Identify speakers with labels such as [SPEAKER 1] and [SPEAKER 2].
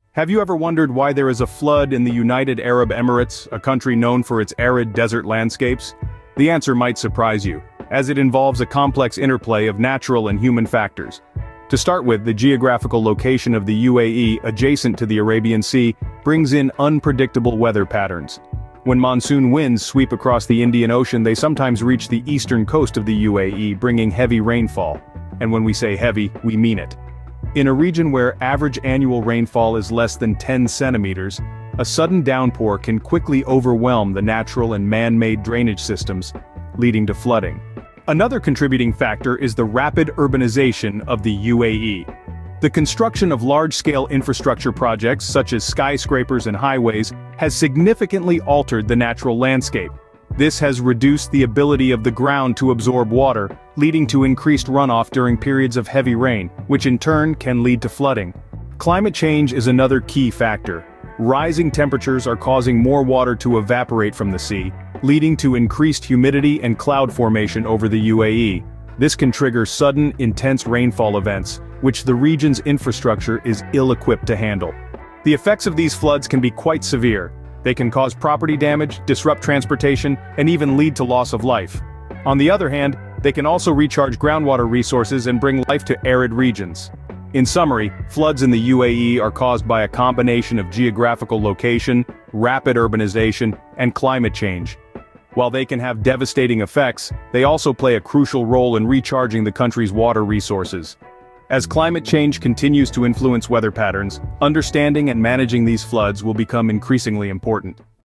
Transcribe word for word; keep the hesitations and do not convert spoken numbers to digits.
[SPEAKER 1] Have you ever wondered why there is a flood in the United Arab Emirates, a country known for its arid desert landscapes? The answer might surprise you, as it involves a complex interplay of natural and human factors. To start with, the geographical location of the U A E, adjacent to the Arabian Sea, brings in unpredictable weather patterns. When monsoon winds sweep across the Indian Ocean, they sometimes reach the eastern coast of the U A E, bringing heavy rainfall. And when we say heavy, we mean it. In a region where average annual rainfall is less than ten centimeters, a sudden downpour can quickly overwhelm the natural and man-made drainage systems, leading to flooding. Another contributing factor is the rapid urbanization of the U A E. The construction of large-scale infrastructure projects such as skyscrapers and highways has significantly altered the natural landscape. This has reduced the ability of the ground to absorb water, leading to increased runoff during periods of heavy rain, which in turn can lead to flooding. Climate change is another key factor. Rising temperatures are causing more water to evaporate from the sea, leading to increased humidity and cloud formation over the U A E. This can trigger sudden, intense rainfall events, which the region's infrastructure is ill-equipped to handle. The effects of these floods can be quite severe. They can cause property damage, disrupt transportation, and even lead to loss of life. On the other hand, they can also recharge groundwater resources and bring life to arid regions. In summary, floods in the U A E are caused by a combination of geographical location, rapid urbanization, and climate change. While they can have devastating effects, they also play a crucial role in recharging the country's water resources. As climate change continues to influence weather patterns, understanding and managing these floods will become increasingly important.